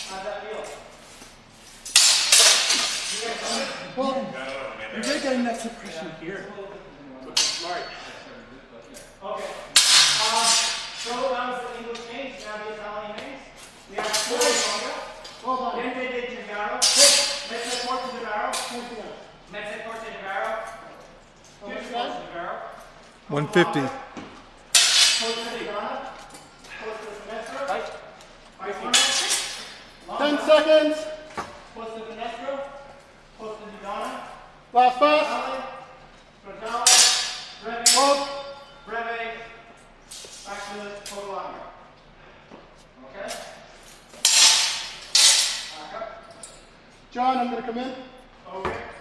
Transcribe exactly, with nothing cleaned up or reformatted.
How's that feel? Well, you're really getting that suppression here. Smart. Okay. Um, Throwdown is the English names, now the Italian names. We have four longer. Hold on. Niente di Gingaro. Mezza forza di barrel. Mezza forza di barrel. Two forza di barrel. one fifty. Forza di Ghana. Forza di Finestro. Right. Ten seconds. Forza di Finestro. Forza di Ghana. Last pass. Throwdown. Breve. Hold. Breve. Back to the total longer. Okay? Back up. John, I'm going to come in. Okay.